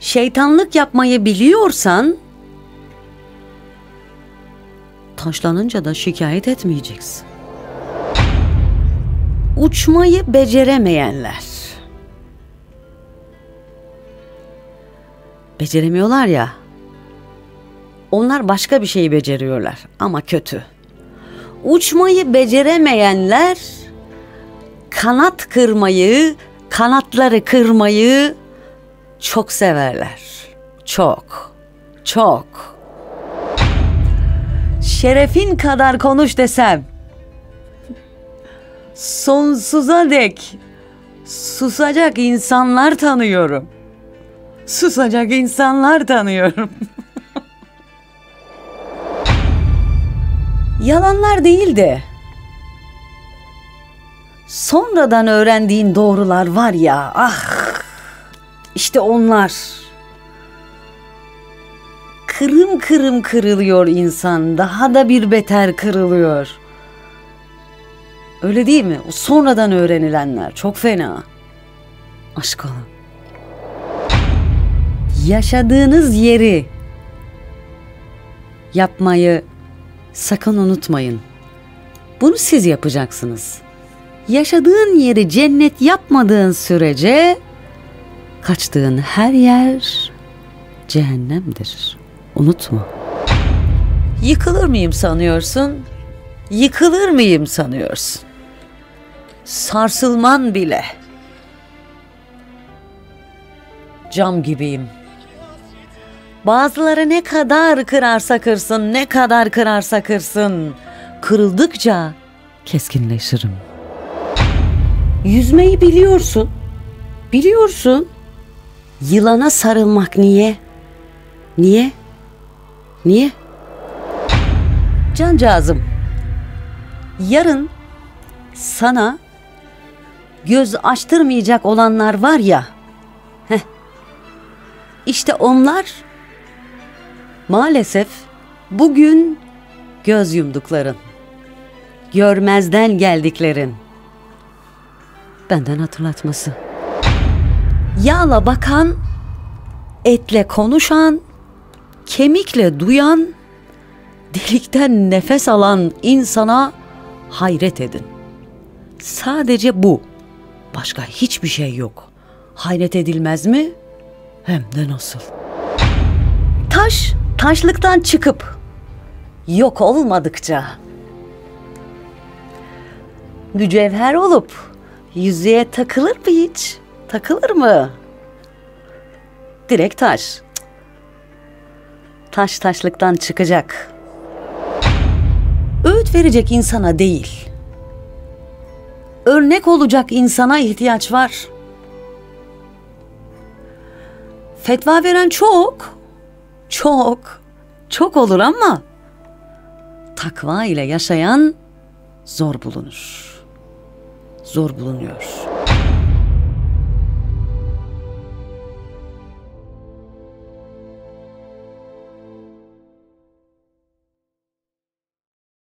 Şeytanlık yapmayı biliyorsan, taşlanınca da şikayet etmeyeceksin. Uçmayı beceremeyenler. Beceremiyorlar ya. Onlar başka bir şeyi beceriyorlar ama kötü. Uçmayı beceremeyenler kanat kırmayı, kanatları kırmayı çok severler. Çok, çok. Şerefin kadar konuş desem, sonsuza dek susacak insanlar tanıyorum. Susacak insanlar tanıyorum. Yalanlar değil de sonradan öğrendiğin doğrular var ya, ah, işte onlar. Kırım kırım kırılıyor insan, daha da bir beter kırılıyor. Öyle değil mi? O sonradan öğrenilenler çok fena. Aşk olun. Yaşadığınız yeri yapmayı sakın unutmayın. Bunu siz yapacaksınız. Yaşadığın yeri cennet yapmadığın sürece kaçtığın her yer cehennemdir. Unutma. Yıkılır mıyım sanıyorsun? Yıkılır mıyım sanıyorsun? Sarsılman bile. Cam gibiyim. Bazıları ne kadar kırarsa kırsın, ne kadar kırarsa kırsın, kırıldıkça keskinleşirim. Yüzmeyi biliyorsun. Biliyorsun. Yılana sarılmak niye? Niye? Niye? Cancağızım, yarın sana göz açtırmayacak olanlar var ya, işte onlar maalesef bugün göz yumdukların, görmezden geldiklerin. Benden hatırlatması. Yağla bakan, etle konuşan, kemikle duyan, delikten nefes alan insana hayret edin. Sadece bu. Başka hiçbir şey yok. Hayret edilmez mi? Hem de nasıl. Taş, taşlıktan çıkıp yok olmadıkça, mücevher olup yüzüğe takılır mı hiç? Takılır mı? Direkt taş. Taş taşlıktan çıkacak. Öğüt verecek insana değil, örnek olacak insana ihtiyaç var. Fetva veren çok olur ama takva ile yaşayan zor bulunur. Zor bulunuyor.